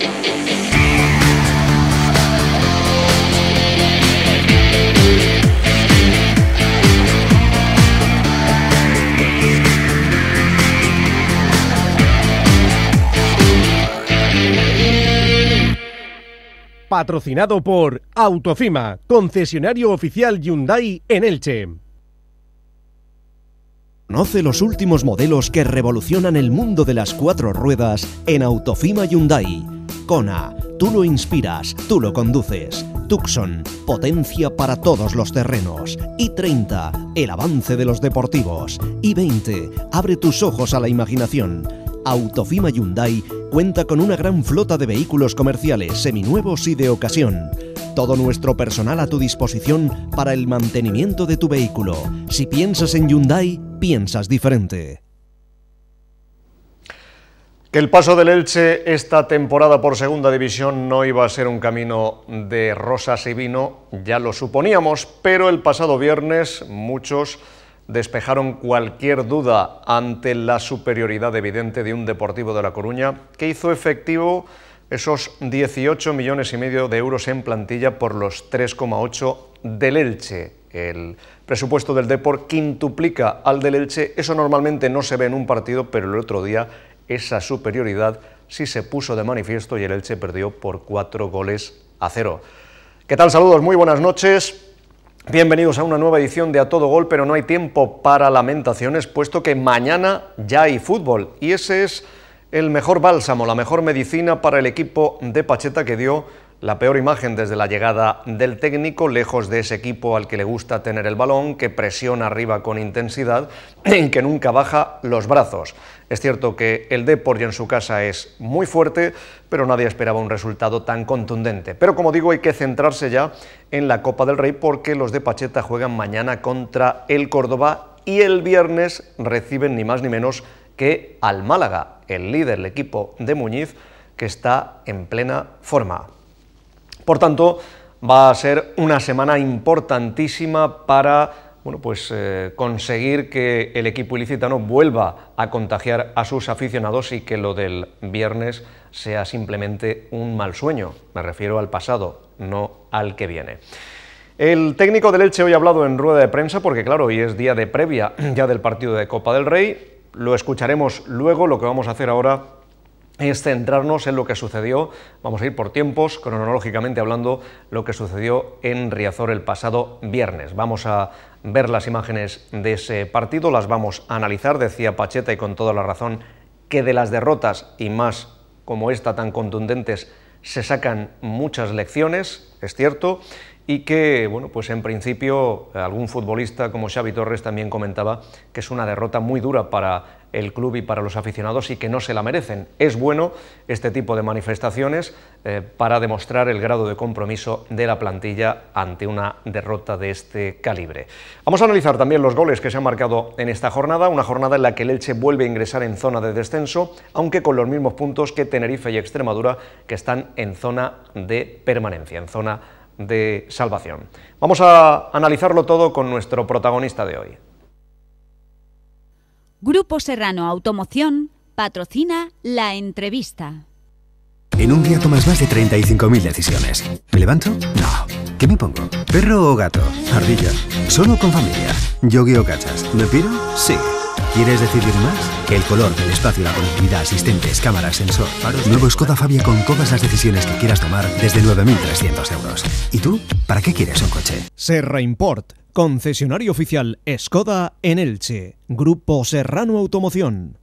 Patrocinado por Autofima, concesionario oficial Hyundai en Elche. Conoce los últimos modelos que revolucionan el mundo de las 4 ruedas en Autofima Hyundai. Kona, tú lo inspiras, tú lo conduces. Tucson, potencia para todos los terrenos. i30, el avance de los deportivos. i20, abre tus ojos a la imaginación. Autofima Hyundai cuenta con una gran flota de vehículos comerciales, seminuevos y de ocasión. Todo nuestro personal a tu disposición para el mantenimiento de tu vehículo. Si piensas en Hyundai, piensas diferente. Que el paso del Elche esta temporada por segunda división no iba a ser un camino de rosas y vino, ya lo suponíamos, pero el pasado viernes muchos despejaron cualquier duda ante la superioridad evidente de un Deportivo de La Coruña que hizo efectivo esos 18,5 millones de euros en plantilla por los 3,8 del Elche. El presupuesto del Depor quintuplica al del Elche, eso normalmente no se ve en un partido, pero el otro día esa superioridad sí se puso de manifiesto y el Elche perdió por 4-0. ¿Qué tal? Saludos, muy buenas noches. Bienvenidos a una nueva edición de A Todo Gol, pero no hay tiempo para lamentaciones, puesto que mañana ya hay fútbol, y ese es el mejor bálsamo, la mejor medicina para el equipo de Pacheta, que dio la peor imagen desde la llegada del técnico, lejos de ese equipo al que le gusta tener el balón, que presiona arriba con intensidad y que nunca baja los brazos. Es cierto que el Depor en su casa es muy fuerte, pero nadie esperaba un resultado tan contundente. Pero como digo, hay que centrarse ya en la Copa del Rey, porque los de Pacheta juegan mañana contra el Córdoba y el viernes reciben ni más ni menos que al Málaga, el líder, el equipo de Muñiz, que está en plena forma. Por tanto, va a ser una semana importantísima para conseguir que el equipo ilicitano vuelva a contagiar a sus aficionados y que lo del viernes sea simplemente un mal sueño. Me refiero al pasado, no al que viene. El técnico del Elche hoy ha hablado en rueda de prensa porque, claro, hoy es día de previa ya del partido de Copa del Rey. Lo escucharemos luego. Lo que vamos a hacer ahora es centrarnos en lo que sucedió, vamos a ir por tiempos, cronológicamente hablando, lo que sucedió en Riazor el pasado viernes. Vamos a ver las imágenes de ese partido, las vamos a analizar. Decía Pacheta, y con toda la razón, que de las derrotas, y más como esta tan contundentes, se sacan muchas lecciones, es cierto, y que, en principio, algún futbolista como Xavi Torres también comentaba que es una derrota muy dura para el club y para los aficionados y que no se la merecen. Es bueno este tipo de manifestaciones para demostrar el grado de compromiso de la plantilla ante una derrota de este calibre. Vamos a analizar también los goles que se han marcado en esta jornada, una jornada en la que el Elche vuelve a ingresar en zona de descenso, aunque con los mismos puntos que Tenerife y Extremadura, que están en zona de permanencia, en zona de salvación. Vamos a analizarlo todo con nuestro protagonista de hoy. Grupo Serrano Automoción patrocina La Entrevista. En un día tomas más de 35.000 decisiones. ¿Me levanto? No. ¿Qué me pongo? ¿Perro o gato? Ardilla. ¿Solo con familia? ¿Yogi o cachas? ¿Me piro? Sí. ¿Quieres decidir más? Que el color, el espacio, la conectividad, asistentes, cámaras, sensor, faros... Nuevo Skoda Fabia con todas las decisiones que quieras tomar desde 9.300 euros. ¿Y tú? ¿Para qué quieres un coche? Serra Import, concesionario oficial Skoda en Elche. Grupo Serrano Automoción.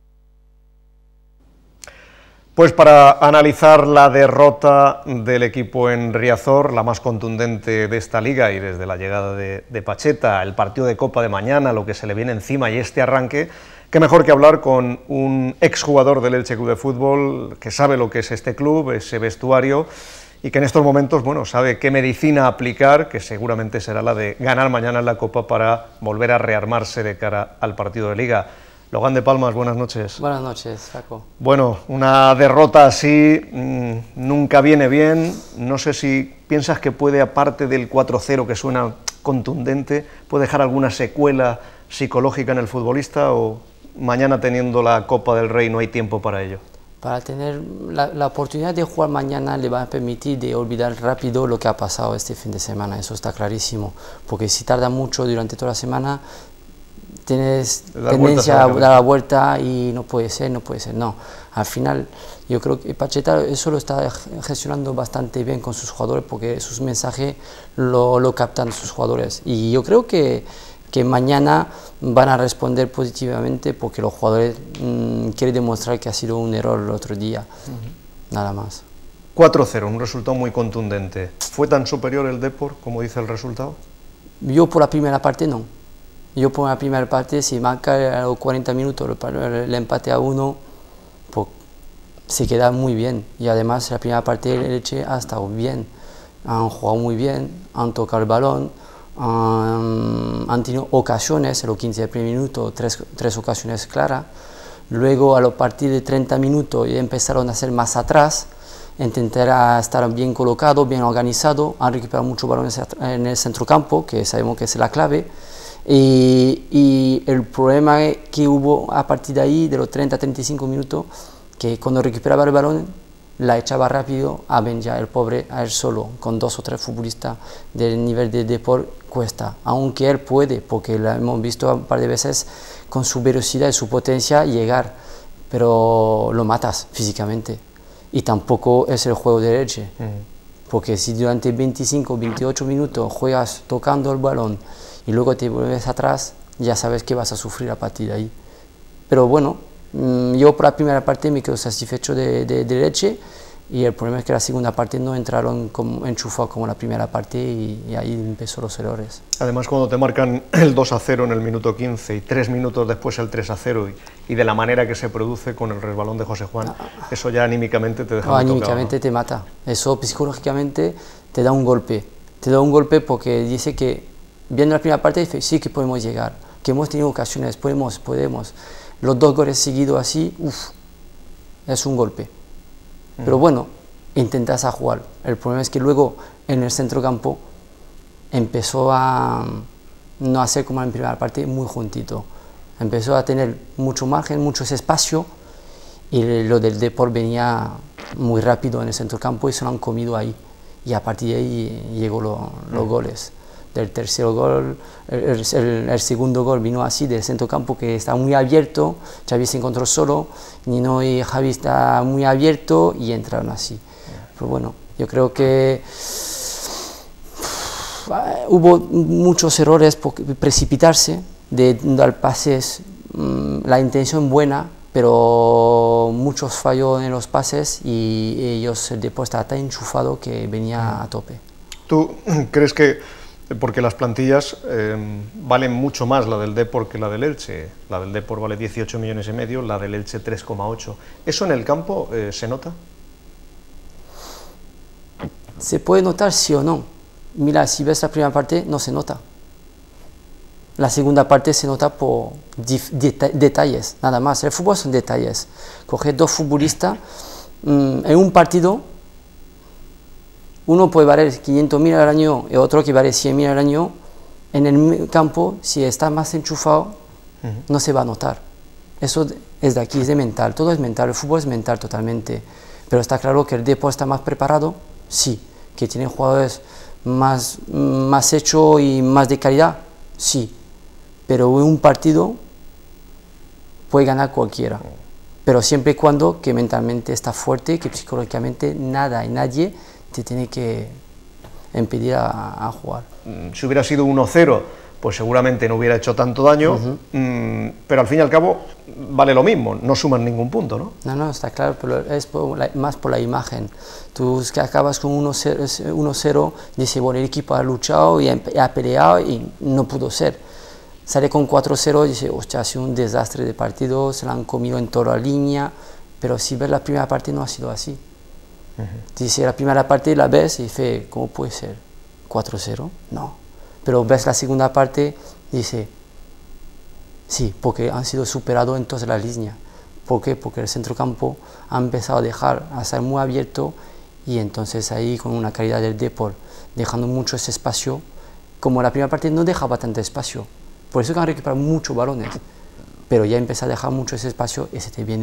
Pues para analizar la derrota del equipo en Riazor, la más contundente de esta liga y desde la llegada de Pacheta, el partido de Copa de mañana, lo que se le viene encima y este arranque, qué mejor que hablar con un exjugador del Elche Club de Fútbol que sabe lo que es este club, ese vestuario, y que en estos momentos, sabe qué medicina aplicar, que seguramente será la de ganar mañana en la Copa para volver a rearmarse de cara al partido de Liga. Logan de Palmas, buenas noches. Buenas noches, Paco. Bueno, una derrota así nunca viene bien. No sé si piensas que puede, aparte del 4-0 que suena contundente, puede dejar alguna secuela psicológica en el futbolista, o mañana teniendo la Copa del Rey no hay tiempo para ello. para tener la oportunidad de jugar mañana le va a permitir de olvidar rápido lo que ha pasado este fin de semana, eso está clarísimo, porque si tarda mucho durante toda la semana, tienes tendencia a dar la vuelta y no puede ser, no. Al final, yo creo que Pacheta eso lo está gestionando bastante bien con sus jugadores, porque sus mensajes lo captan sus jugadores, y yo creo que mañana van a responder positivamente porque los jugadores quieren demostrar que ha sido un error el otro día, nada más. 4-0, un resultado muy contundente. ¿Fue tan superior el Depor como dice el resultado? Yo por la primera parte no. Yo por la primera parte, si marca a los 40 minutos el empate a 1, pues se queda muy bien. Y además la primera parte el Elche ha estado bien, han jugado muy bien, han tocado el balón, han tenido ocasiones, en los 15 primeros minutos, tres ocasiones claras. Luego a los partir de 30 minutos ya empezaron a ser más atrás, intentar estar bien colocado, bien organizado, han recuperado muchos balones en el centrocampo, que sabemos que es la clave. Y el problema que hubo a partir de ahí, de los 30-35 minutos, que cuando recuperaba el balón, la echaba rápido a Benja, el pobre, a él solo, con 2 o 3 futbolistas del nivel de Depor, cuesta, aunque él puede, porque lo hemos visto un par de veces con su velocidad y su potencia llegar, pero lo matas físicamente, y tampoco es el juego de Elche, porque si durante 25 o 28 minutos juegas tocando el balón y luego te vuelves atrás, ya sabes que vas a sufrir a partir de ahí. Pero bueno, yo por la primera parte me quedo satisfecho de Elche, y el problema es que la segunda parte no entraron como enchufados como la primera parte, y ahí empezó los errores. Además, cuando te marcan el 2-0 en el minuto 15 y 3 minutos después el 3-0 y de la manera que se produce con el resbalón de José Juan, eso ya anímicamente te deja muy tocado, anímicamente, ¿no? Te mata, eso psicológicamente te da un golpe, porque dice que viendo la primera parte dice sí que podemos llegar, que hemos tenido ocasiones, podemos. Los 2 goles seguidos así, es un golpe. Pero bueno, intentas a jugar. El problema es que luego en el centrocampo empezó a no hacer como en la primera parte, muy juntito. Empezó a tener mucho margen, mucho espacio, y lo del Depor venía muy rápido en el centrocampo y se lo han comido ahí. Y a partir de ahí llegó los goles. Del tercer gol, el segundo gol vino así del centrocampo, que está muy abierto, Xavi se encontró solo, Nino y Javi está muy abierto y entraron así. Pero bueno, yo creo que hubo muchos errores por precipitarse, de dar pases, la intención buena, pero muchos fallos en los pases, y ellos, el Depor estaba tan enchufado que venía a tope. ¿Tú crees que porque las plantillas valen mucho más la del Depor que la del Elche? La del Depor vale 18,5 millones, la del Elche 3,8. ¿Eso en el campo se nota? Se puede notar sí o no. Mira, si ves la primera parte no se nota. La segunda parte se nota por detalles, nada más. El fútbol son detalles. Coger 2 futbolistas en un partido, uno puede valer 500.000 al año y otro que vale 100.000 al año. En el campo, si está más enchufado, no se va a notar. Eso es de aquí, es de mental, todo es mental, el fútbol es mental totalmente. Pero está claro que el Depor está más preparado, sí. Que tiene jugadores más hechos y más de calidad, sí. Pero en un partido puede ganar cualquiera. Pero siempre y cuando que mentalmente está fuerte, que psicológicamente nada y nadie te tiene que impedir a jugar. Si hubiera sido 1-0, pues seguramente no hubiera hecho tanto daño, pero al fin y al cabo vale lo mismo, no suman ningún punto, ¿no? No, está claro, pero es más por la imagen. Tú que acabas con 1-0, dices, bueno, el equipo ha luchado y ha peleado y no pudo ser. Sale con 4-0 y dice, hostia, ha sido un desastre de partido, se lo han comido en toda la línea, pero si ves la primera parte no ha sido así. Dice, la primera parte la ves y dices, ¿cómo puede ser? ¿4-0? No. Pero ves la segunda parte y dice, sí, porque han sido superados en todas las líneas. ¿Por qué? Porque el centrocampo ha empezado a estar muy abierto, y entonces ahí con una calidad del Depor, dejando mucho ese espacio, como la primera parte no dejaba tanto espacio. Por eso que han recuperado muchos balones, pero ya empieza a dejar mucho ese espacio y se te viene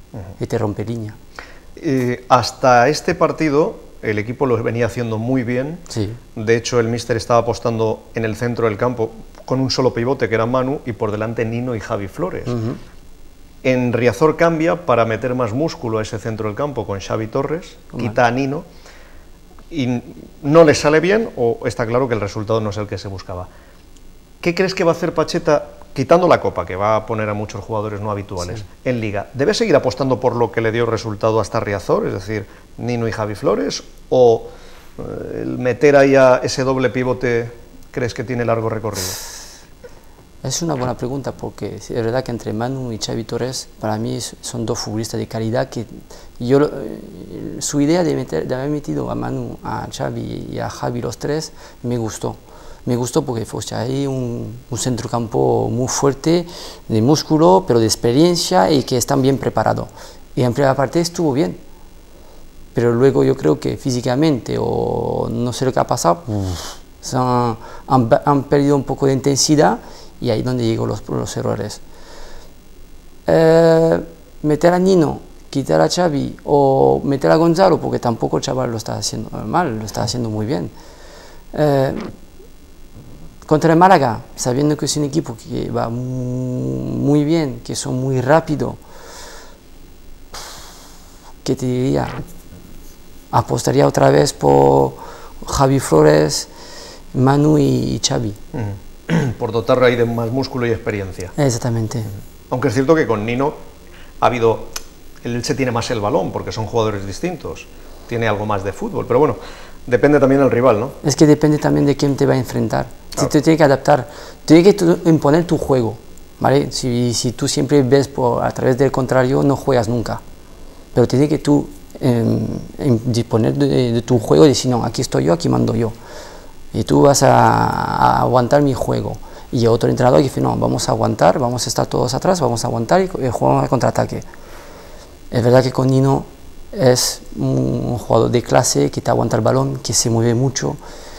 y te rompe línea. Hasta este partido el equipo lo venía haciendo muy bien. Sí. De hecho, el míster estaba apostando en el centro del campo con un solo pivote, que era Manu, y por delante Nino y Javi Flores. En Riazor cambia para meter más músculo a ese centro del campo con Xavi Torres, quita a Nino, y no le sale bien, o está claro que el resultado no es el que se buscaba. ¿Qué crees que va a hacer Pacheta, quitando la Copa, que va a poner a muchos jugadores no habituales, en Liga? ¿Debe seguir apostando por lo que le dio resultado hasta Riazor, es decir, Nino y Javi Flores, o el meter ahí a ese doble pivote crees que tiene largo recorrido? Es una buena pregunta, porque es verdad que entre Manu y Xavi Torres para mí son dos futbolistas de calidad que su idea de haber metido a Manu, a Xavi y a Javi los tres me gustó. Me gustó porque hay un centrocampo muy fuerte, de músculo, pero de experiencia y que están bien preparados. Y en primera parte estuvo bien, pero luego yo creo que físicamente, o no sé lo que ha pasado, han perdido un poco de intensidad, y ahí es donde llegan los errores. Meter a Nino, quitar a Xavi o meter a Gonzalo, porque tampoco el chaval lo está haciendo mal, lo está haciendo muy bien. Contra el Málaga, sabiendo que es un equipo que va muy bien, que son muy rápidos, ¿qué te diría? Apostaría otra vez por Javi Flores, Manu y Xavi. Por dotar ahí de más músculo y experiencia. Exactamente. Aunque es cierto que con Nino ha habido... El Elche tiene más el balón, porque son jugadores distintos, tiene algo más de fútbol, pero bueno, depende también del rival, ¿no? Es que depende también de quién te va a enfrentar. Claro. Si te tienes que adaptar, tienes que imponer tu juego, ¿vale? Si tú siempre ves a través del contrario, no juegas nunca. Pero tienes que tú disponer de tu juego y decir, no, aquí estoy yo, aquí mando yo. Y tú vas a aguantar mi juego. Y otro entrenador que dice, no, vamos a aguantar, vamos a estar todos atrás, vamos a aguantar y jugamos al contraataque. Es verdad que con Nino es un jugador de clase, que te aguanta el balón, que se mueve mucho.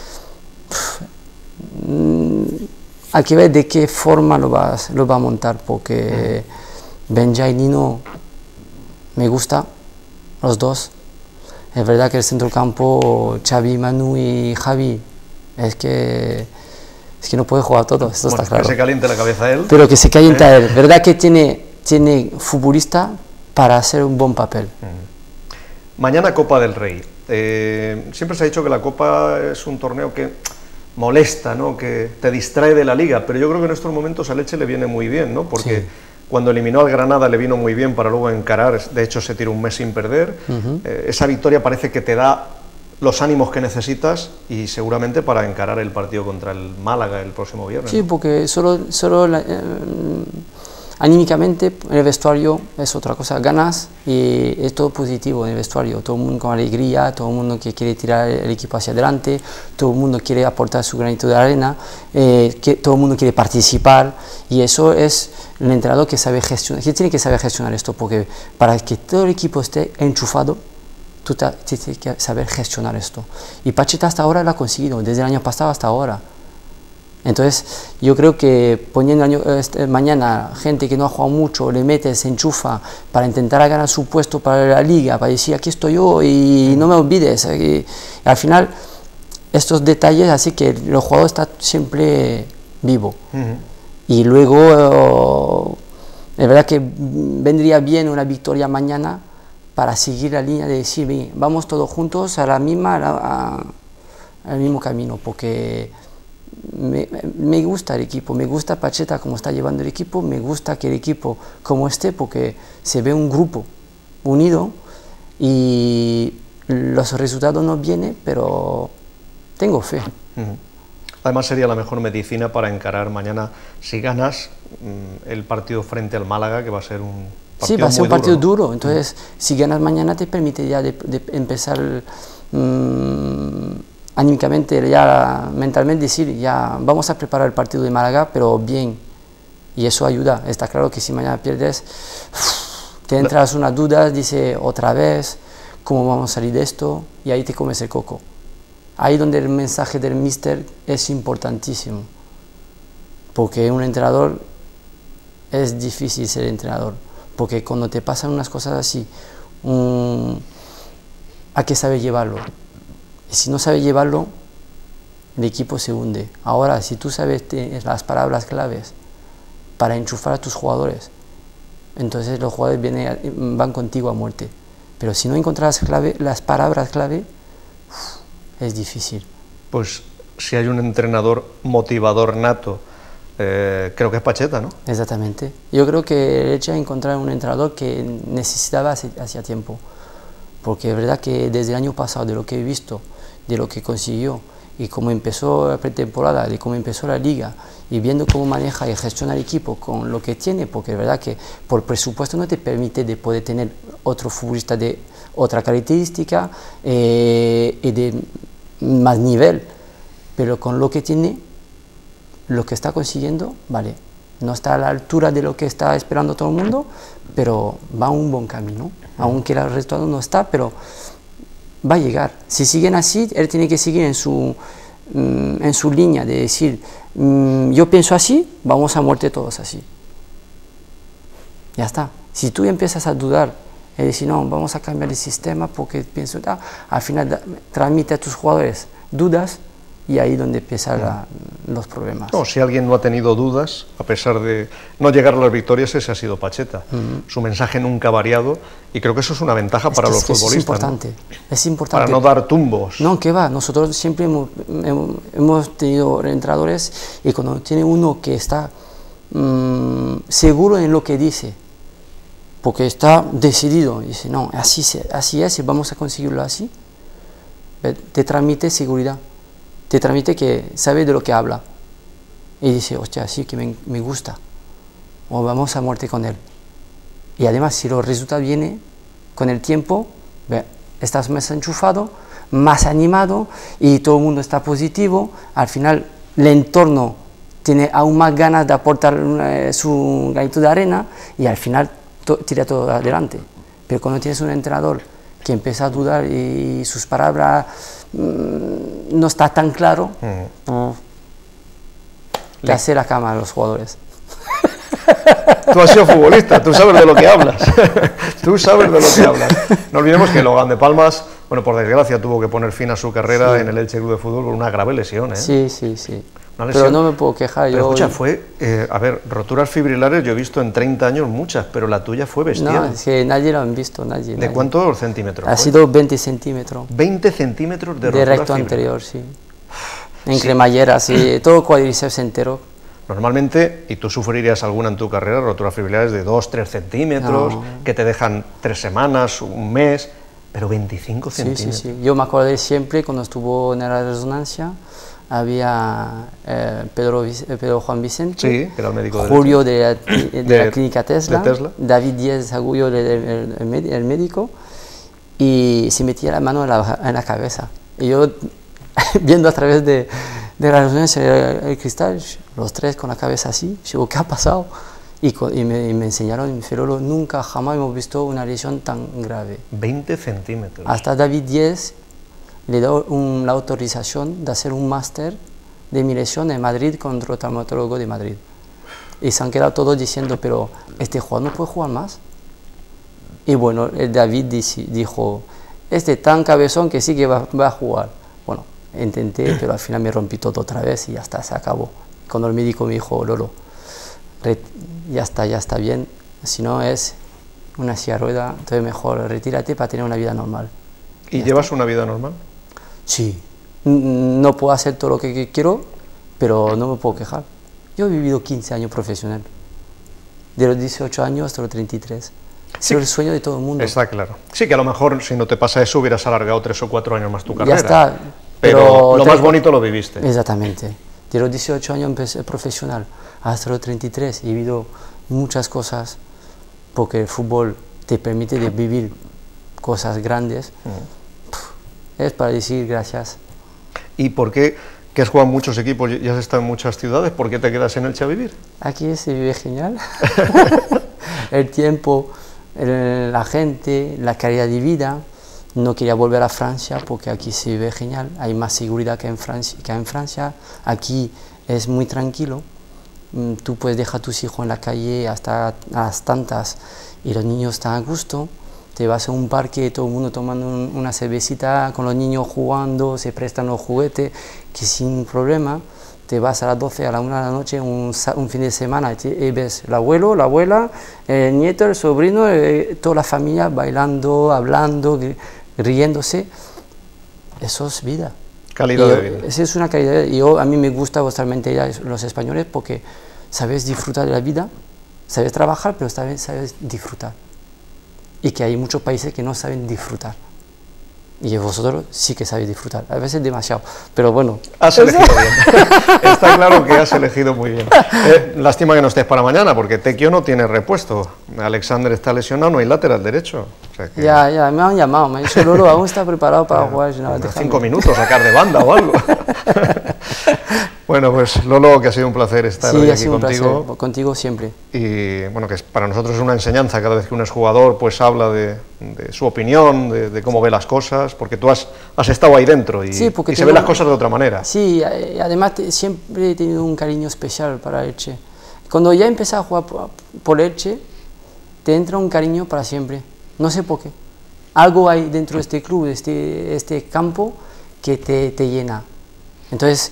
Hay que ver de qué forma lo va a montar, porque Benja y Nino me gusta, los dos. Es verdad que el centrocampo, Xavi, Manu y Javi, es que no puede jugar todo, esto está claro. Que se caliente la cabeza él. Pero que se caliente él. Verdad que tiene futbolista para hacer un buen papel. Mañana Copa del Rey. Siempre se ha dicho que la Copa es un torneo que molesta, ¿no? Que te distrae de la Liga, pero yo creo que en estos momentos al Elche le viene muy bien, ¿no? Porque sí, cuando eliminó al Granada le vino muy bien para luego encarar, de hecho se tiró un mes sin perder. Esa victoria parece que te da los ánimos que necesitas y seguramente para encarar el partido contra el Málaga el próximo viernes. Sí, ¿no? Porque anímicamente en el vestuario es otra cosa, ganas y es todo positivo en el vestuario, todo el mundo con alegría, todo el mundo que quiere tirar el equipo hacia adelante, todo el mundo quiere aportar su granito de arena, que todo el mundo quiere participar, y eso es el entrenador que sabe gestionar, que tiene que saber gestionar esto, porque para que todo el equipo esté enchufado, tú tienes que saber gestionar esto. Y Pacheta hasta ahora lo ha conseguido, desde el año pasado hasta ahora. Entonces, yo creo que poniendo mañana gente que no ha jugado mucho, le mete, se enchufa para intentar ganar su puesto para la Liga, para decir aquí estoy yo y no me olvides. Y al final, estos detalles así que el jugador está siempre vivo. Y luego, es verdad que vendría bien una victoria mañana para seguir la línea de decir, bien, vamos todos juntos al mismo camino, porque me gusta el equipo, me gusta Pacheta como está llevando el equipo, me gusta que el equipo como esté, porque se ve un grupo unido y los resultados no vienen, pero tengo fe. Además sería la mejor medicina para encarar mañana, si ganas, el partido frente al Málaga, que va a ser un partido, sí, va a ser un partido duro, ¿no? duro. Entonces, si ganas mañana te permite ya de empezar anímicamente, ya mentalmente decir, ya vamos a preparar el partido de Málaga, pero bien, y eso ayuda. Está claro que si mañana pierdes, te entras unas dudas, dice otra vez, ¿cómo vamos a salir de esto? Y ahí te comes el coco. Ahí donde el mensaje del míster es importantísimo, porque un entrenador es difícil ser entrenador, porque cuando te pasan unas cosas así, hay que saber llevarlo. Y si no sabes llevarlo, el equipo se hunde. Ahora, si tú sabes las palabras claves para enchufar a tus jugadores, entonces los jugadores van contigo a muerte. Pero si no encuentras las palabras clave, es difícil. Pues si hay un entrenador motivador nato, creo que es Pacheta, ¿no? Exactamente. Yo creo que el hecho de encontrar un entrenador que necesitaba hacía tiempo. Porque es verdad que desde el año pasado, de lo que he visto, de lo que consiguió, y cómo empezó la pretemporada, de cómo empezó la liga, y viendo cómo maneja y gestiona el equipo con lo que tiene, porque es verdad que por presupuesto no te permite de poder tener otro futbolista de otra característica y de más nivel, pero con lo que tiene, lo que está consiguiendo, vale, no está a la altura de lo que está esperando todo el mundo, pero va a un buen camino, aunque el resultado no está, pero va a llegar. Si siguen así, él tiene que seguir en su línea de decir, yo pienso así, vamos a muerte todos así. Ya está. Si tú empiezas a dudar y decir, no, vamos a cambiar el sistema porque pienso, al final transmite a tus jugadores dudas y ahí es donde empiezan los problemas. No, si alguien no ha tenido dudas, a pesar de no llegar a las victorias, ese ha sido Pacheta. Su mensaje nunca ha variado y creo que eso es una ventaja para los futbolistas. Es importante, ¿no? Es importante. Para no dar tumbos. No, que va, nosotros siempre hemos tenido entrenadores y cuando tiene uno que está seguro en lo que dice, porque está decidido, dice, no, así es y vamos a conseguirlo así, te transmite seguridad. Te transmite que sabe de lo que habla y dice, hostia, sí que me gusta, o vamos a muerte con él. Y además, si los resultados vienen con el tiempo, estás más enchufado, más animado y todo el mundo está positivo, al final el entorno tiene aún más ganas de aportar su granito de arena y al final tira todo adelante. Pero cuando tienes un entrenador que empieza a dudar y sus palabras no está tan claro, le hace la cama a los jugadores. Tú has sido futbolista, tú sabes de lo que hablas. Tú sabes de lo que hablas. No olvidemos que Logan de Palmas, bueno, por desgracia tuvo que poner fin a su carrera en el Elche Club de Fútbol por una grave lesión, ¿eh? Sí. Pero no me puedo quejar. Pero escucha, a ver, roturas fibrilares yo he visto en 30 años muchas, pero la tuya fue bestial. No, es que nadie lo han visto, nadie. ¿De cuántos centímetros? Ha sido 20 centímetros. 20 centímetros de rotura recto anterior, sí. En cremallera, sí, todo cuádriceps entero. Normalmente, y tú sufrirías alguna en tu carrera, roturas fibrilares de 2-3 centímetros, que te dejan 3 semanas, un mes, pero 25 centímetros. Sí. Yo me acordé siempre cuando estuvo en la resonancia, había Pedro Juan Vicente, sí, que era el médico Julio de la clínica Tesla, David Díez Agullo, el médico, y se metía la mano en la cabeza. Y yo, viendo a través de la resonancia el cristal, los tres con la cabeza así, digo, ¿qué ha pasado? Y me enseñaron, en Ferrolo, nunca, jamás hemos visto una lesión tan grave. 20 centímetros. Hasta David Díez le dio la autorización de hacer un máster de mi lesión en Madrid con otro traumatólogo de Madrid. Y se han quedado todos diciendo, pero este jugador no puede jugar más. Y bueno, el David dijo, tan cabezón que sí que va a jugar. Bueno, intenté, pero al final me rompí todo otra vez y ya está, se acabó. Cuando el médico me dijo, Lolo, ya está bien, si no es una silla de rueda, entonces mejor retírate para tener una vida normal. ¿Y llevas una vida normal? Sí, no puedo hacer todo lo que quiero, pero no me puedo quejar. Yo he vivido 15 años profesional, de los 18 años hasta los 33. Es el sueño de todo el mundo. Está claro. Sí, que a lo mejor si no te pasa eso hubieras alargado 3 o 4 años más tu carrera. Ya está. Pero lo más bonito lo viviste. Exactamente. De los 18 años empecé profesional hasta los 33 he vivido muchas cosas porque el fútbol te permite de vivir cosas grandes. Es para decir gracias. ¿Y por qué, que has jugado en muchos equipos y has estado en muchas ciudades, por qué te quedas en Elche a vivir? Aquí se vive genial. El tiempo, la gente, la calidad de vida. No quería volver a Francia porque aquí se vive genial, hay más seguridad que en Francia, aquí es muy tranquilo tú puedes dejar a tus hijos en la calle hasta a las tantas y los niños están a gusto. Te vas a un parque, todo el mundo tomando una cervecita, con los niños jugando, se prestan los juguetes, que sin problema. Te vas a las 12, a la 1 de la noche, un fin de semana, y ves el abuelo, la abuela, el nieto, el sobrino, toda la familia bailando, hablando, riéndose. Eso es vida. Calidad de vida. Esa es una calidad de vida. A mí me gusta vuestra mentalidad, los españoles, porque sabes disfrutar de la vida, sabes trabajar, pero sabes disfrutar. Y que hay muchos países que no saben disfrutar. Y vosotros sí que sabéis disfrutar, a veces demasiado, pero bueno. Has elegido bien. Está claro que has elegido muy bien. Lástima que no estés para mañana, porque Tequio no tiene repuesto. Alexander está lesionado, no hay lateral derecho. O sea que... Ya, me han llamado, me han dicho, Lolo, aún está preparado para jugar. No, 5 minutos, sacar de banda o algo. Bueno, pues Lolo, que ha sido un placer estar hoy aquí contigo. Placer, contigo siempre. Y bueno, que para nosotros es una enseñanza cada vez que un exjugador pues habla de su opinión, de cómo ve las cosas, porque tú has estado ahí dentro y, sí, y se ven las cosas de otra manera. Sí, además siempre he tenido un cariño especial para Elche. Cuando ya empecé a jugar por Elche, te entra un cariño para siempre, no sé por qué. Algo hay dentro de este club, de este campo, que te llena. Entonces,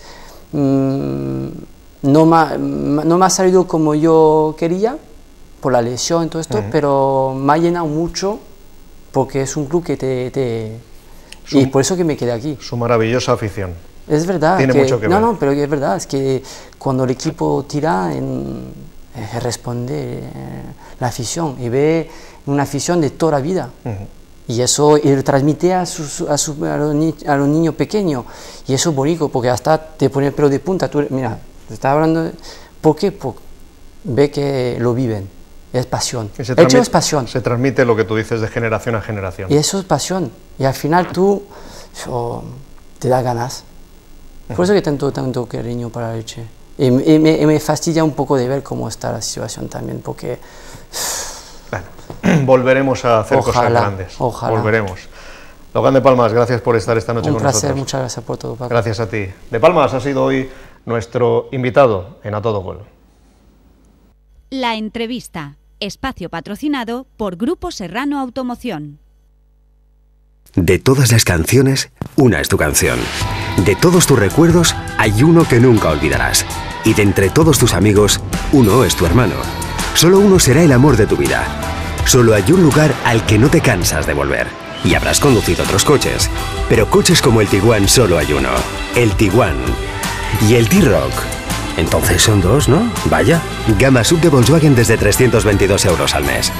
no me ha salido como yo quería, por la lesión y todo esto, pero me ha llenado mucho, porque es un club que y por eso que me quedé aquí. Su maravillosa afición. Es verdad. Tiene mucho que ver. No, pero es verdad, es que cuando el equipo tira, responde la afición, y ve una afición de toda la vida. Y eso transmite a los niños pequeños, y eso es bonito, porque hasta te pone el pelo de punta. Tú, mira, te está hablando, ¿por qué? Porque ve que lo viven, es pasión. Hecho es pasión. Se transmite lo que tú dices de generación a generación. Y eso es pasión, y al final tú te da ganas. Por eso que tengo tanto cariño para Elche. Y me fastidia un poco de ver cómo está la situación también, porque... Bueno, volveremos a hacer cosas grandes. Ojalá. Volveremos. Logan de Palmas, gracias por estar esta noche con nosotros. Un placer, muchas gracias por todo, Paco. Gracias a ti. De Palmas ha sido hoy nuestro invitado en A Todo Gol. La entrevista, espacio patrocinado por Grupo Serrano Automoción. De todas las canciones, una es tu canción. De todos tus recuerdos, hay uno que nunca olvidarás. Y de entre todos tus amigos, uno es tu hermano. Solo uno será el amor de tu vida. Solo hay un lugar al que no te cansas de volver. Y habrás conducido otros coches. Pero coches como el Tiguan solo hay uno. El Tiguan. Y el T-Roc. Entonces son dos, ¿no? Vaya. Gama sub de Volkswagen desde 322 € al mes.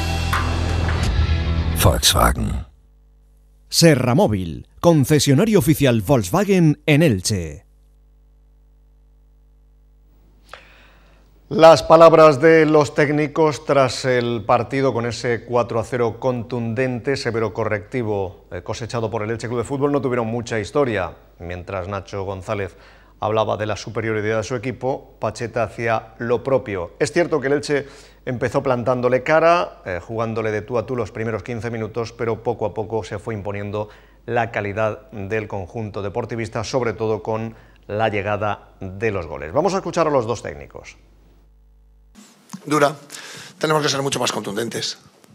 Volkswagen. Serra Móvil, concesionario oficial Volkswagen en Elche. Las palabras de los técnicos tras el partido con ese 4-0 contundente, severo correctivo cosechado por el Elche Club de Fútbol, no tuvieron mucha historia. Mientras Nacho González hablaba de la superioridad de su equipo, Pacheta hacía lo propio. Es cierto que el Elche empezó plantándole cara, jugándole de tú a tú los primeros 15 minutos, pero poco a poco se fue imponiendo la calidad del conjunto deportivista, sobre todo con la llegada de los goles. Vamos a escuchar a los dos técnicos. Dura, tenemos que ser mucho más contundentes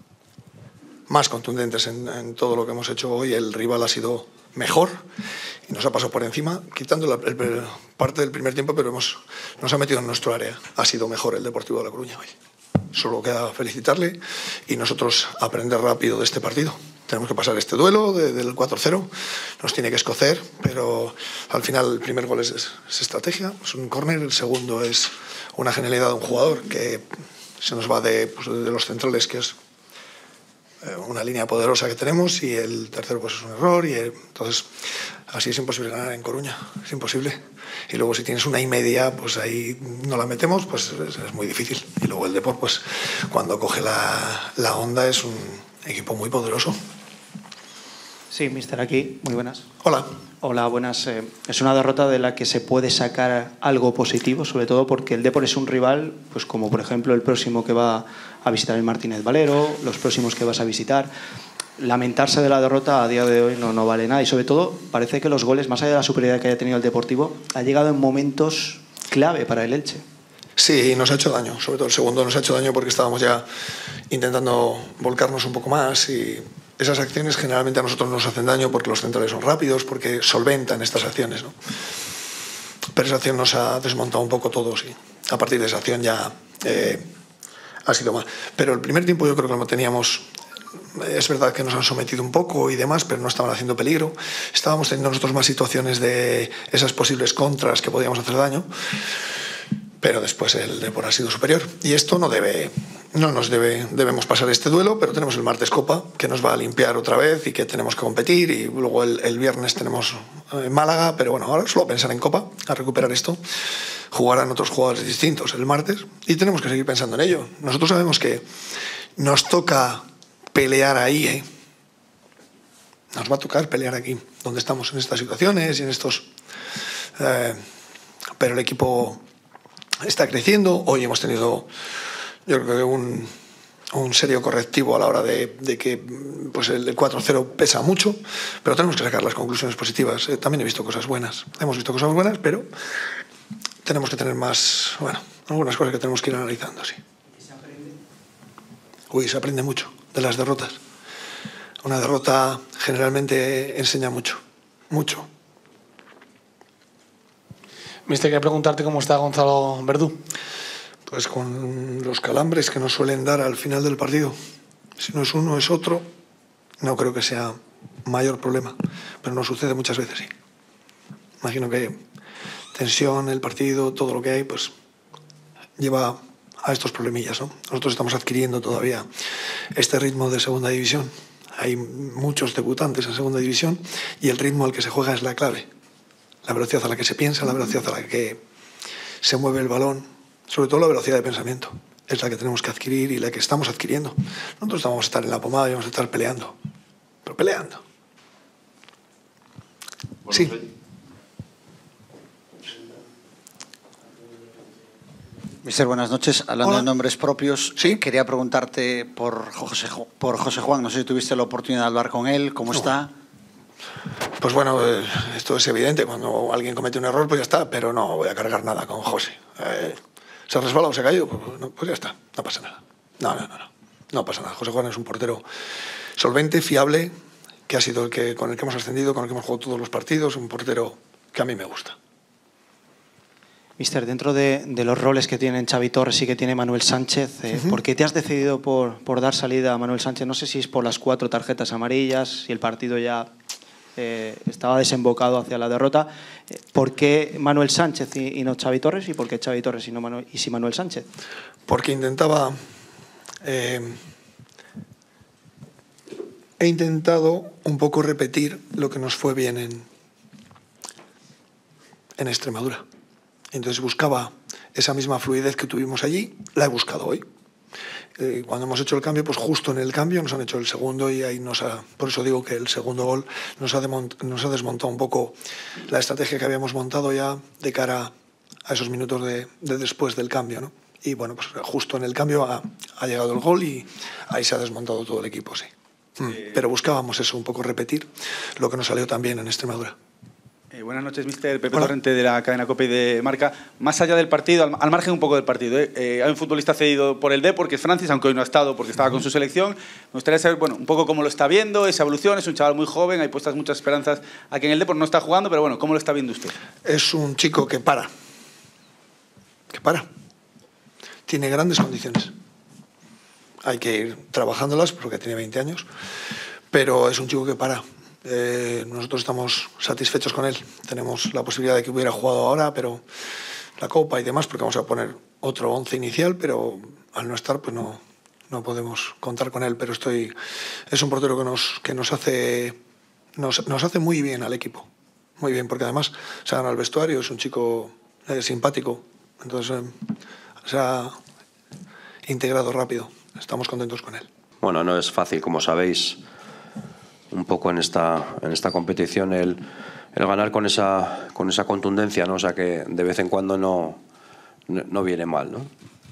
en todo lo que hemos hecho hoy. El rival ha sido mejor y nos ha pasado por encima, quitando parte del primer tiempo, pero nos ha metido en nuestro área. Ha sido mejor el Deportivo de La Coruña hoy. Solo queda felicitarle y nosotros aprender rápido de este partido. Tenemos que pasar este duelo del 4-0, nos tiene que escocer, pero al final el primer gol es estrategia, es un córner, el segundo es una genialidad de un jugador que se nos va de los centrales, que es una línea poderosa que tenemos, y el tercero pues es un error, y entonces así es imposible ganar en Coruña, es imposible. Y luego si tienes una y media, pues ahí no la metemos, pues es muy difícil. Y luego el Depor, pues cuando coge la onda, es un equipo muy poderoso. Sí, mister, aquí. Muy buenas. Hola. Hola, buenas. Es una derrota de la que se puede sacar algo positivo, sobre todo porque el Depor es un rival, pues como por ejemplo el próximo que va a visitar el Martínez Valero, los próximos que vas a visitar. Lamentarse de la derrota a día de hoy no vale nada, y sobre todo parece que los goles, más allá de la superioridad que haya tenido el Deportivo, ha llegado en momentos clave para el Elche. Sí, nos ha hecho daño, sobre todo el segundo nos ha hecho daño porque estábamos ya intentando volcarnos un poco más y esas acciones generalmente a nosotros nos hacen daño porque los centrales son rápidos, porque solventan estas acciones, ¿no? Pero esa acción nos ha desmontado un poco todo, sí. A partir de esa acción ya ha sido mal. Pero el primer tiempo yo creo que lo teníamos. Es verdad que nos han sometido un poco y demás, pero no estaban haciendo peligro. Estábamos teniendo nosotros más situaciones de esas posibles contras que podíamos hacer daño, pero después el Depor ha sido superior. Y esto debemos pasar este duelo, pero tenemos el martes Copa, que nos va a limpiar otra vez y que tenemos que competir, y luego el viernes tenemos Málaga, pero bueno, ahora solo pensar en Copa, a recuperar esto. Jugarán otros jugadores distintos el martes y tenemos que seguir pensando en ello. Nosotros sabemos que nos toca pelear ahí, ¿eh? Nos va a tocar pelear aquí, donde estamos en estas situaciones y en estos... pero el equipo está creciendo. Hoy hemos tenido, yo creo que un serio correctivo a la hora de que pues el 4-0 pesa mucho, pero tenemos que sacar las conclusiones positivas. También he visto cosas buenas. Hemos visto cosas buenas, pero tenemos que tener más... Bueno, algunas cosas que tenemos que ir analizando, sí. Uy, se aprende mucho de las derrotas. Una derrota generalmente enseña mucho, mucho. Mister, quería preguntarte cómo está Gonzalo Verdú. Pues con los calambres que nos suelen dar al final del partido. Si no es uno, es otro. No creo que sea mayor problema, pero nos sucede muchas veces, sí. Imagino que tensión, el partido, todo lo que hay, pues lleva a estos problemillas, ¿no? Nosotros estamos adquiriendo todavía este ritmo de segunda división. Hay muchos debutantes en segunda división y el ritmo al que se juega es la clave. La velocidad a la que se piensa, la velocidad a la que se mueve el balón, sobre todo la velocidad de pensamiento, es la que tenemos que adquirir y la que estamos adquiriendo. Nosotros vamos a estar en la pomada y vamos a estar peleando, pero peleando. Sí. Mister, buenas noches. Hablando de nombres propios, ¿sí? Quería preguntarte por José Juan. No sé si tuviste la oportunidad de hablar con él. ¿Cómo está? Pues bueno, esto es evidente. Cuando alguien comete un error, pues ya está. Pero no voy a cargar nada con José. ¿Se ha resbalado, se ha caído? Pues ya está. No pasa nada. No pasa nada. José Juan es un portero solvente, fiable, que ha sido con el que hemos ascendido, con el que hemos jugado todos los partidos. Un portero que a mí me gusta. Mister, dentro de los roles que tienen Xavi Torres y que tiene Manuel Sánchez, ¿por qué te has decidido por dar salida a Manuel Sánchez? No sé si es por las 4 tarjetas amarillas, si el partido ya estaba desembocado hacia la derrota. ¿Por qué Manuel Sánchez y no Xavi Torres? ¿Y por qué Xavi Torres y sí Manuel Sánchez? Porque intentaba... he intentado un poco repetir lo que nos fue bien en Extremadura. Entonces buscaba esa misma fluidez que tuvimos allí, la he buscado hoy. Cuando hemos hecho el cambio, pues justo en el cambio nos han hecho el segundo y ahí por eso digo que el segundo gol nos ha desmontado un poco la estrategia que habíamos montado ya de cara a esos minutos de después del cambio, ¿no? Y bueno, pues justo en el cambio ha llegado el gol y ahí se ha desmontado todo el equipo, sí. Pero buscábamos eso, un poco repetir lo que nos salió también en Extremadura. Buenas noches, mister. Pepe Torrente de la cadena COPE y de Marca. Más allá del partido, al margen un poco del partido, hay un futbolista cedido por el Depor, que es Francis, aunque hoy no ha estado porque estaba con su selección. Me gustaría saber, bueno, un poco cómo lo está viendo, esa evolución. Es un chaval muy joven, hay puestas muchas esperanzas a que en el Depor no está jugando, pero bueno, ¿cómo lo está viendo usted? Es un chico que para. Tiene grandes condiciones. Hay que ir trabajándolas porque tiene 20 años, pero es un chico que para. Nosotros estamos satisfechos con él. Tenemos la posibilidad de que hubiera jugado ahora, pero la Copa y demás, porque vamos a poner otro 11 inicial, pero al no estar, pues no podemos contar con él. Pero es un portero que nos hace muy bien al equipo. Muy bien, porque además se ha ganado el vestuario, es un chico simpático. Entonces se ha integrado rápido. Estamos contentos con él. Bueno, no es fácil, como sabéis, un poco en esta competición el ganar con esa contundencia, ¿no? O sea que de vez en cuando no viene mal, ¿no?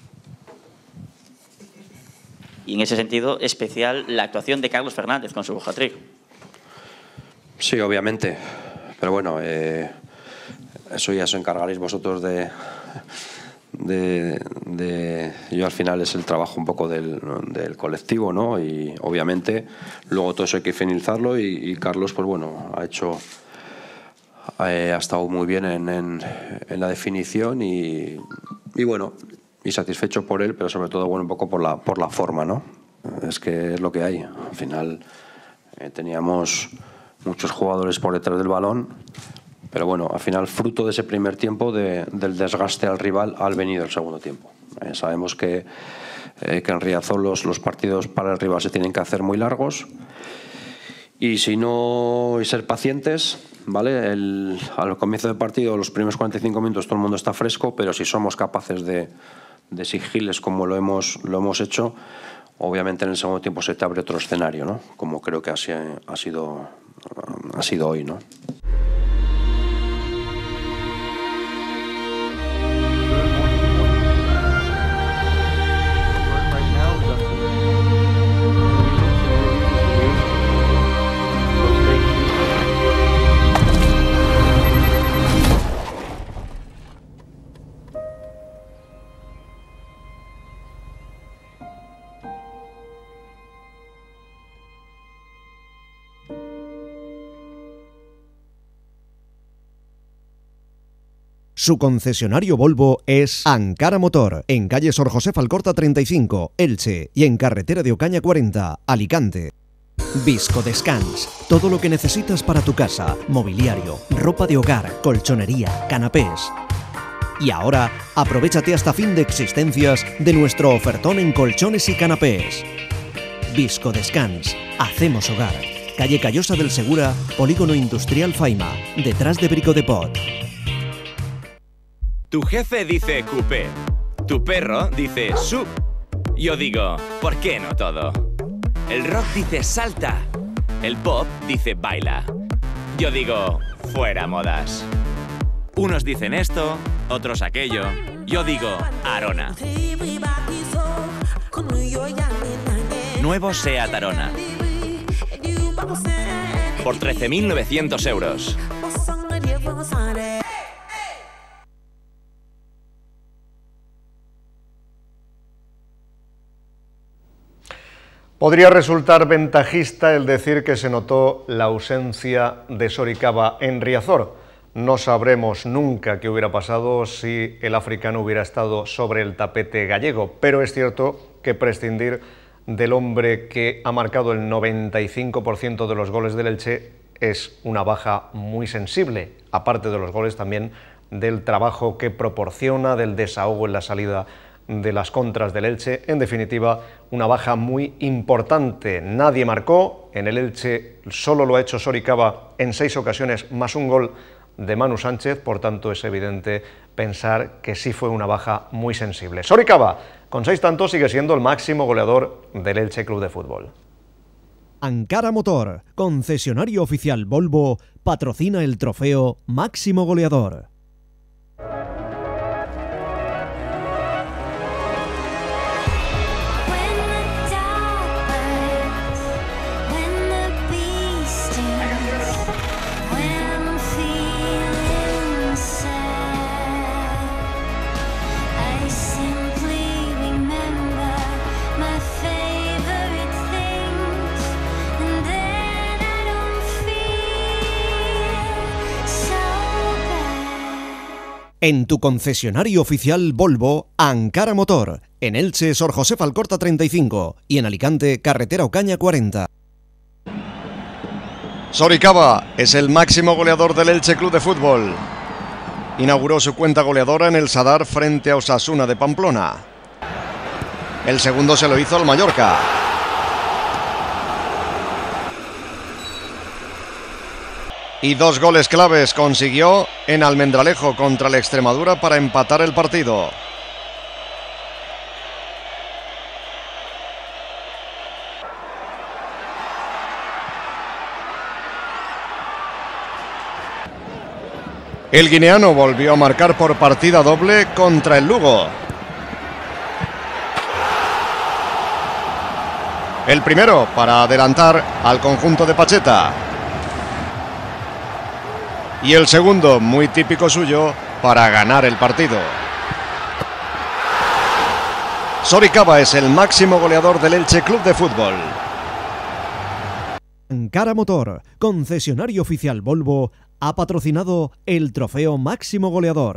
Y en ese sentido, especial la actuación de Carlos Fernández con su hat-trick. Sí, obviamente. Pero bueno, eso ya os encargaréis vosotros yo al final es el trabajo un poco del colectivo, ¿no? Y obviamente luego todo eso hay que finalizarlo y Carlos, pues bueno, ha estado muy bien en la definición y bueno, y satisfecho por él, pero sobre todo bueno un poco por la forma, ¿no? Es que es lo que hay. Al final teníamos muchos jugadores por detrás del balón, pero bueno, al final fruto de ese primer tiempo del desgaste al rival ha venido el segundo tiempo. Sabemos que en Riazor los partidos para el rival se tienen que hacer muy largos y si no y ser pacientes, ¿vale? Al comienzo del partido, los primeros 45 minutos todo el mundo está fresco, pero si somos capaces de exigirles como lo hemos hecho, obviamente en el segundo tiempo se te abre otro escenario, ¿no? Como creo que así ha sido hoy, ¿no? Su concesionario Volvo es Ankara Motor, en calle Sor José Alcorta 35, Elche, y en carretera de Ocaña 40, Alicante. Viscodescans, todo lo que necesitas para tu casa, mobiliario, ropa de hogar, colchonería, canapés. Y ahora, aprovéchate hasta fin de existencias de nuestro ofertón en colchones y canapés. Viscodescans, hacemos hogar. Calle Callosa del Segura, Polígono Industrial Faima, detrás de Brico de Pot. Tu jefe dice coupé, tu perro dice sub. Yo digo, ¿por qué no todo? El rock dice salta, el pop dice baila. Yo digo, fuera modas. Unos dicen esto, otros aquello. Yo digo, Arona. Nuevo SEAT Arona. Por 13.900 euros. Podría resultar ventajista el decir que se notó la ausencia de Soricaba en Riazor. No sabremos nunca qué hubiera pasado si el africano hubiera estado sobre el tapete gallego, pero es cierto que prescindir del hombre que ha marcado el 95% de los goles del Elche es una baja muy sensible, aparte de los goles también del trabajo que proporciona, del desahogo en la salida de las contras del Elche. En definitiva, una baja muy importante. Nadie marcó, en el Elche solo lo ha hecho Soricaba en 6 ocasiones, más un gol de Manu Sánchez, por tanto es evidente pensar que sí fue una baja muy sensible. Soricaba, con 6 tantos, sigue siendo el máximo goleador del Elche Club de Fútbol. Ankara Motor, concesionario oficial Volvo, patrocina el trofeo Máximo Goleador. En tu concesionario oficial Volvo, Ankara Motor, en Elche, Sor José Alcorta 35 y en Alicante, carretera Ocaña 40. Soricaba es el máximo goleador del Elche Club de Fútbol. Inauguró su cuenta goleadora en el Sadar frente a Osasuna de Pamplona. El segundo se lo hizo al Mallorca. Y 2 goles claves consiguió en Almendralejo contra el Extremadura para empatar el partido. El guineano volvió a marcar por partida doble contra el Lugo. El primero para adelantar al conjunto de Pacheta. Y el segundo, muy típico suyo, para ganar el partido. Soricaba es el máximo goleador del Elche Club de Fútbol. Ankara Motor, concesionario oficial Volvo, ha patrocinado el trofeo máximo goleador.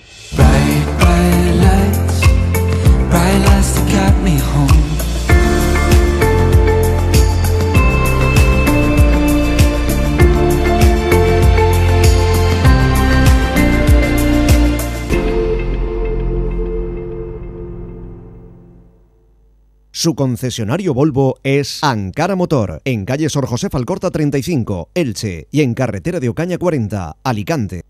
Su concesionario Volvo es Ankara Motor, en calle Sor José Alcorta 35, Elche, y en carretera de Ocaña 40, Alicante.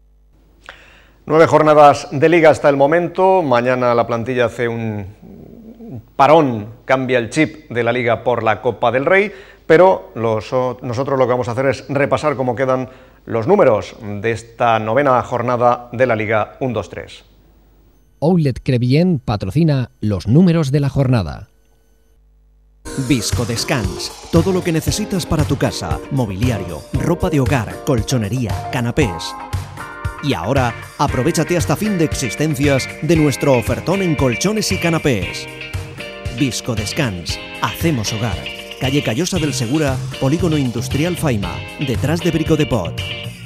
9 jornadas de Liga hasta el momento. Mañana la plantilla hace un parón, cambia el chip de la Liga por la Copa del Rey, pero nosotros lo que vamos a hacer es repasar cómo quedan los números de esta 9ª jornada de la Liga 1-2-3. Outlet Crevillent patrocina los números de la jornada. Visco Descans, todo lo que necesitas para tu casa, mobiliario, ropa de hogar, colchonería, canapés. Y ahora, aprovéchate hasta fin de existencias de nuestro ofertón en colchones y canapés. Visco Descans, hacemos hogar. Calle Callosa del Segura, Polígono Industrial Faima, detrás de Brico de Pot.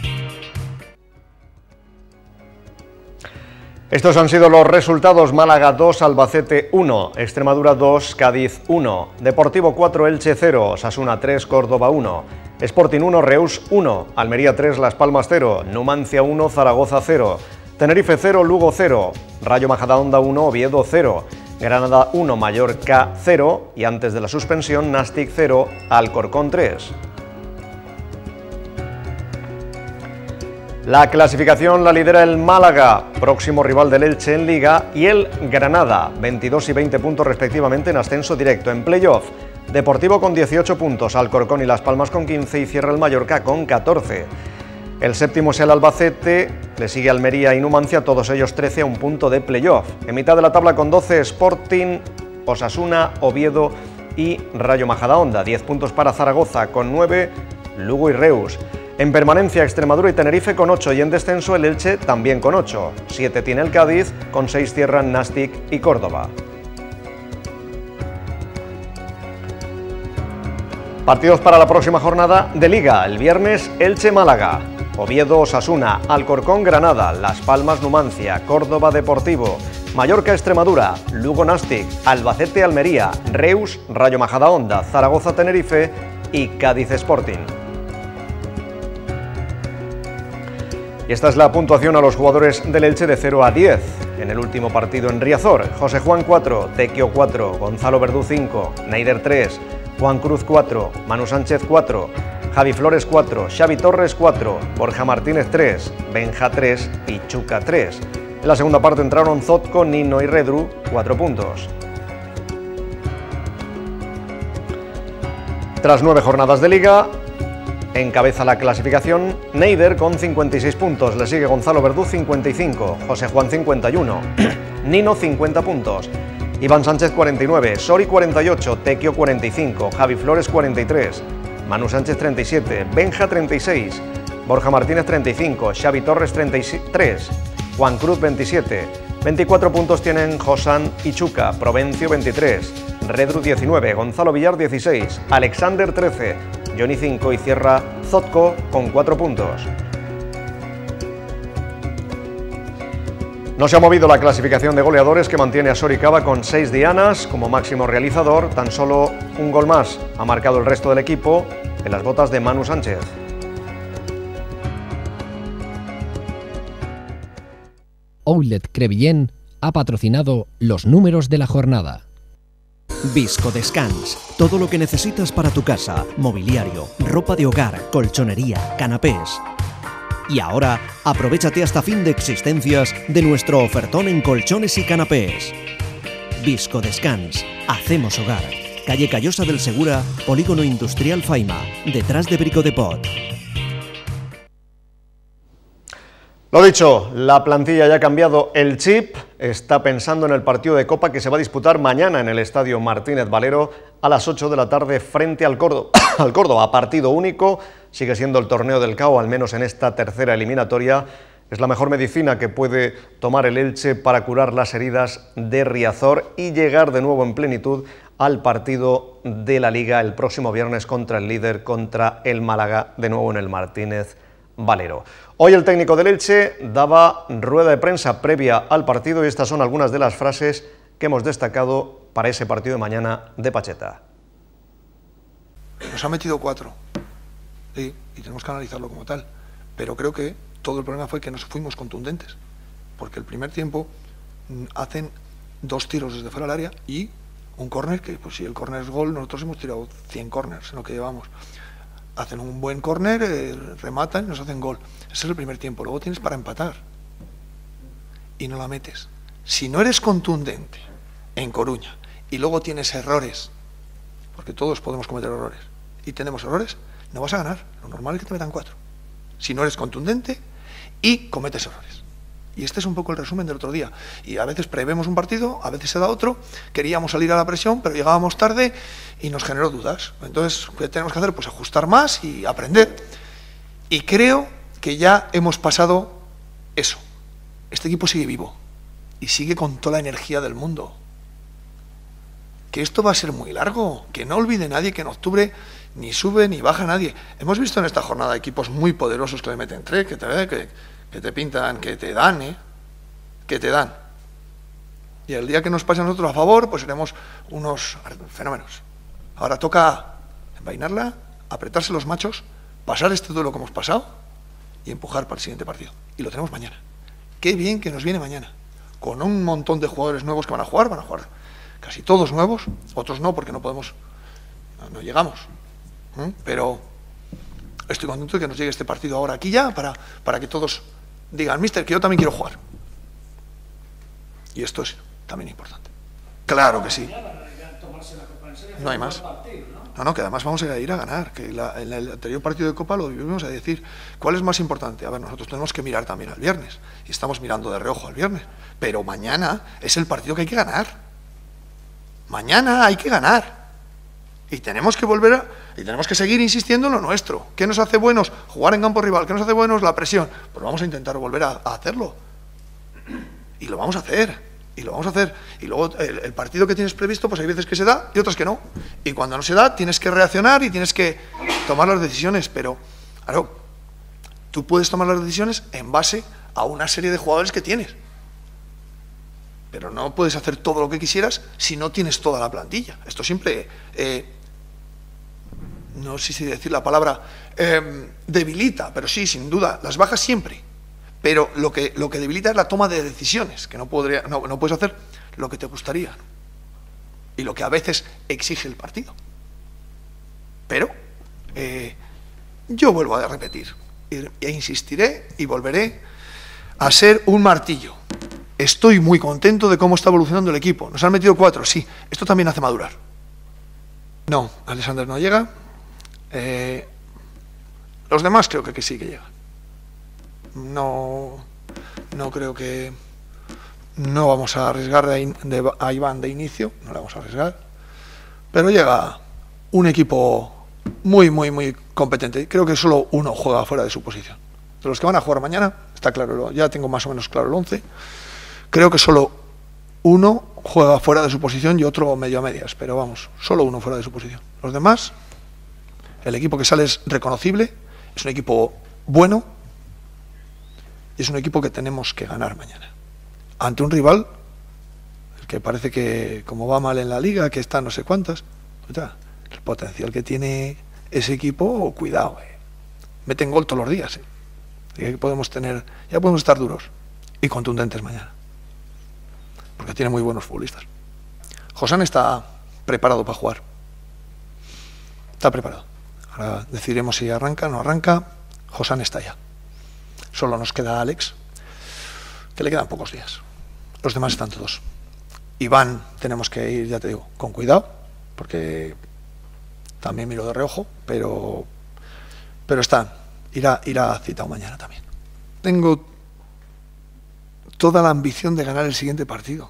Estos han sido los resultados: Málaga 2, Albacete 1, Extremadura 2, Cádiz 1, Deportivo 4, Elche 0, Osasuna 3, Córdoba 1, Sporting 1, Reus 1, Almería 3, Las Palmas 0, Numancia 1, Zaragoza 0, Tenerife 0, Lugo 0, Rayo Majadahonda 1, Oviedo 0, Granada 1, Mallorca 0 y antes de la suspensión Nastic 0, Alcorcón 3. La clasificación la lidera el Málaga, próximo rival del Elche en Liga, y el Granada, 22 y 20 puntos respectivamente en ascenso directo. En playoff, Deportivo con 18 puntos, Alcorcón y Las Palmas con 15 y cierra el Mallorca con 14. El séptimo es el Albacete, le sigue Almería y Numancia, todos ellos 13 a un punto de playoff. En mitad de la tabla con 12, Sporting, Osasuna, Oviedo y Rayo Majadahonda, 10 puntos para Zaragoza con 9, Lugo y Reus. En permanencia, Extremadura y Tenerife con 8 y en descenso el Elche también con 8. 7 tiene el Cádiz, con 6 cierran Nastic y Córdoba. Partidos para la próxima jornada de Liga. El viernes, Elche-Málaga, Oviedo-Osasuna, Alcorcón-Granada, Las Palmas-Numancia, Córdoba-Deportivo, Mallorca-Extremadura, Lugo-Nastic, Albacete-Almería, Reus-Rayo Majadahonda, Zaragoza-Tenerife y Cádiz-Sporting. Y esta es la puntuación a los jugadores del Elche de 0 a 10. En el último partido en Riazor, José Juan 4, Tequio 4, Gonzalo Verdú 5, Neider 3, Juan Cruz 4, Manu Sánchez 4, Javi Flores 4, Xavi Torres 4, Borja Martínez 3, Benja 3 y Chuca 3. En la segunda parte entraron Zotko, Nino y Redru, 4 puntos. Tras 9 jornadas de Liga, encabeza la clasificación Neider con 56 puntos, le sigue Gonzalo Verdú 55, José Juan 51, Nino 50 puntos, Iván Sánchez 49, Sori 48, Tequio 45, Javi Flores 43, Manu Sánchez 37, Benja 36, Borja Martínez 35, Xavi Torres 33, Juan Cruz 27, 24 puntos tienen Josan y Chuca, Provencio 23, Redru 19, Gonzalo Villar 16, Alexander 13, Johnny 5 y cierra Zotko con 4 puntos. No se ha movido la clasificación de goleadores, que mantiene a Soricaba con 6 dianas como máximo realizador. Tan solo un gol más ha marcado el resto del equipo en las botas de Manu Sánchez. Outlet Crevillent ha patrocinado los números de la jornada. Visco Descans, todo lo que necesitas para tu casa, mobiliario, ropa de hogar, colchonería, canapés. Y ahora, aprovéchate hasta fin de existencias de nuestro ofertón en colchones y canapés. Visco Descans, hacemos hogar. Calle Callosa del Segura, Polígono Industrial Faima, detrás de Brico de Pot. Lo dicho, la plantilla ya ha cambiado el chip, está pensando en el partido de Copa que se va a disputar mañana en el Estadio Martínez Valero a las 8 de la tarde frente al Córdoba, partido único, sigue siendo el torneo del CAO, al menos en esta tercera eliminatoria, Es la mejor medicina que puede tomar el Elche para curar las heridas de Riazor y llegar de nuevo en plenitud al partido de la Liga el próximo viernes contra el líder, contra el Málaga, de nuevo en el Martínez Valero. Hoy el técnico del Elche daba rueda de prensa previa al partido y estas son algunas de las frases que hemos destacado para ese partido de mañana de Pacheta. Nos ha metido 4, sí, y tenemos que analizarlo como tal, pero creo que todo el problema fue que nos fuimos contundentes, porque el primer tiempo hacen 2 tiros desde fuera del área y un córner, que pues si el córner es gol, nosotros hemos tirado 100 córners en lo que llevamos. Hacen un buen córner, rematan y nos hacen gol. Ese es el primer tiempo. Luego tienes para empatar y no la metes. Si no eres contundente en Coruña y luego tienes errores, porque todos podemos cometer errores, y tenemos errores, no vas a ganar. Lo normal es que te metan 4. Si no eres contundente y cometes errores. Y este es un poco el resumen del otro día. Y a veces prevemos un partido, a veces se da otro, queríamos salir a la presión, pero llegábamos tarde y nos generó dudas. Entonces, ¿qué tenemos que hacer? Pues ajustar más y aprender. Y creo que ya hemos pasado eso. Este equipo sigue vivo y sigue con toda la energía del mundo. Que esto va a ser muy largo, que no olvide nadie que en octubre ni sube ni baja nadie. Hemos visto en esta jornada equipos muy poderosos que le meten 3, que te pintan, que te dan, que te dan. Y el día que nos pase a nosotros a favor, pues seremos unos fenómenos. Ahora toca envainarla, apretarse los machos, pasar este duelo que hemos pasado y empujar para el siguiente partido. Y lo tenemos mañana. Qué bien que nos viene mañana. Con un montón de jugadores nuevos que van a jugar casi todos nuevos, otros no, porque no podemos, no llegamos. Pero estoy contento de que nos llegue este partido ahora aquí ya, para que todos digan, míster, que yo también quiero jugar. Y esto es también importante. Claro que sí. No hay más. No, que además vamos a ir a ganar. Que en el anterior partido de Copa lo vivimos a decir, ¿cuál es más importante? A ver, nosotros tenemos que mirar también al viernes. Y estamos mirando de reojo al viernes. Pero mañana es el partido que hay que ganar. Mañana hay que ganar. Y tenemos que y tenemos que seguir insistiendo en lo nuestro. ¿Qué nos hace buenos? Jugar en campo rival. ¿Qué nos hace buenos? La presión. Pues vamos a intentar volver a hacerlo. Y lo vamos a hacer. Y lo vamos a hacer. Y luego el partido que tienes previsto, pues hay veces que se da y otras que no. Y cuando no se da, tienes que reaccionar y tienes que tomar las decisiones. Pero, claro, tú puedes tomar las decisiones en base a una serie de jugadores que tienes. Pero no puedes hacer todo lo que quisieras si no tienes toda la plantilla. Esto siempre, no sé si decir la palabra, debilita, pero sí, sin duda, las bajas siempre. Pero lo que debilita es la toma de decisiones, que no puedes hacer lo que te gustaría. Y lo que a veces exige el partido. Pero yo vuelvo a repetir, e insistiré y volveré a ser un martillo. Estoy muy contento de cómo está evolucionando el equipo. Nos han metido 4, sí. Esto también hace madurar. No, Alexander no llega. Los demás creo que sí que llegan. No creo que... No vamos a arriesgar a Iván de inicio. No le vamos a arriesgar. Pero llega un equipo muy, muy, muy competente. Creo que solo uno juega fuera de su posición. De los que van a jugar mañana, está claro, ya tengo más o menos claro el 11. Creo que solo uno juega fuera de su posición y otro medio a medias, pero vamos, solo uno fuera de su posición. Los demás, el equipo que sale es reconocible, es un equipo bueno y es un equipo que tenemos que ganar mañana. Ante un rival, el que parece que como va mal en la liga, que está no sé cuántas, el potencial que tiene ese equipo, cuidado, meten gol todos los días. Y ya podemos estar duros y contundentes mañana. Porque tiene muy buenos futbolistas. Josán está preparado para jugar. Está preparado. Ahora decidiremos si arranca o no arranca. Josán está ya. Solo nos queda Alex, que le quedan pocos días. Los demás están todos. Iván tenemos que ir, ya te digo, con cuidado, porque también miro de reojo, pero está. Irá citado mañana también. Tengo toda la ambición de ganar el siguiente partido.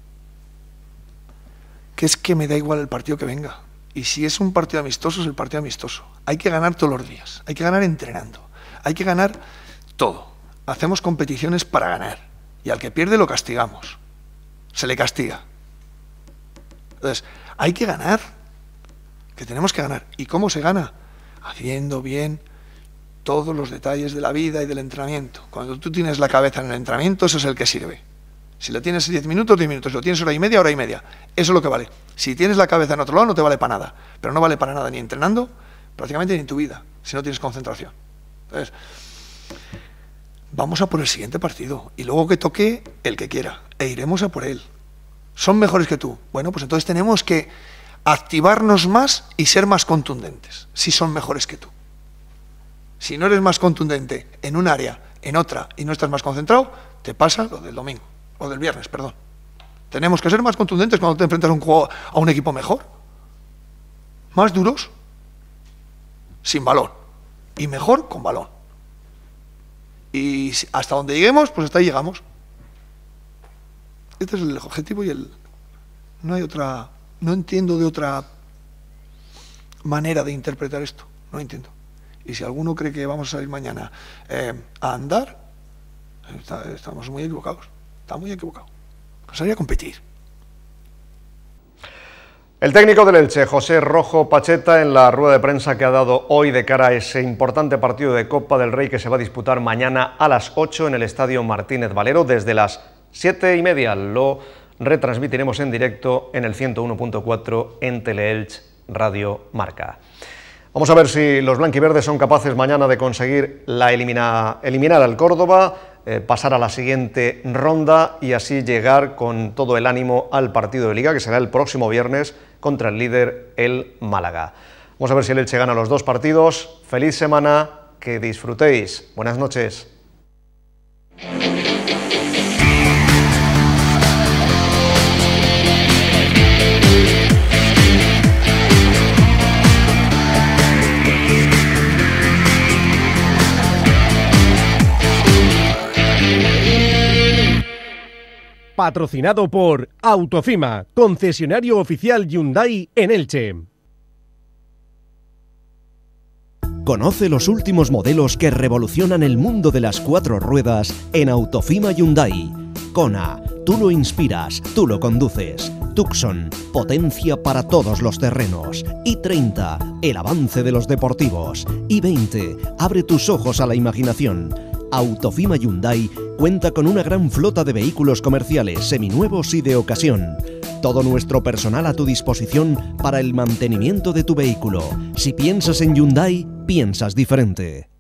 Que es que me da igual el partido que venga. Y si es un partido amistoso, es el partido amistoso. Hay que ganar todos los días. Hay que ganar entrenando. Hay que ganar todo. hacemos competiciones para ganar. Y al que pierde lo castigamos. Se le castiga. Entonces, hay que ganar. Que tenemos que ganar. ¿Y cómo se gana? Haciendo bien todos los detalles de la vida y del entrenamiento. Cuando tú tienes la cabeza en el entrenamiento, eso es el que sirve. Si lo tienes 10 minutos, 10 minutos. Si lo tienes hora y media. Eso es lo que vale. Si tienes la cabeza en otro lado, no te vale para nada. Pero no vale para nada ni entrenando, prácticamente ni en tu vida, si no tienes concentración. Entonces, vamos a por el siguiente partido. Y luego que toque el que quiera. E iremos a por él. ¿Son mejores que tú? Bueno, pues entonces tenemos que activarnos más y ser más contundentes, si son mejores que tú. Si no eres más contundente en un área, en otra, y no estás más concentrado, te pasa lo del domingo, o del viernes, perdón. Tenemos que ser más contundentes cuando te enfrentas a un equipo mejor. Más duros, sin balón. Y mejor con balón. Y hasta donde lleguemos, pues hasta ahí llegamos. Este es el objetivo y no hay otra... No entiendo de otra manera de interpretar esto. No entiendo. Y si alguno cree que vamos a salir mañana a andar, estamos muy equivocados. Está muy equivocado. Salir a competir. El técnico del Elche, José Rojo Pacheta, en la rueda de prensa que ha dado hoy de cara a ese importante partido de Copa del Rey que se va a disputar mañana a las 8 en el Estadio Martínez Valero. Desde las 7:30 lo retransmitiremos en directo en el 101.4 en Teleelch Radio Marca. Vamos a ver si los blanquiverdes son capaces mañana de conseguir eliminar al Córdoba, pasar a la siguiente ronda y así llegar con todo el ánimo al partido de Liga, que será el próximo viernes contra el líder, el Málaga. Vamos a ver si el Elche gana los dos partidos. Feliz semana, que disfrutéis. Buenas noches. Patrocinado por Autofima, concesionario oficial Hyundai en Elche. Conoce los últimos modelos que revolucionan el mundo de las cuatro ruedas en Autofima Hyundai. Kona, tú lo inspiras, tú lo conduces. Tucson, potencia para todos los terrenos. i30, el avance de los deportivos. i20, abre tus ojos a la imaginación. Autofima Hyundai cuenta con una gran flota de vehículos comerciales, seminuevos y de ocasión. Todo nuestro personal a tu disposición para el mantenimiento de tu vehículo. Si piensas en Hyundai, piensas diferente.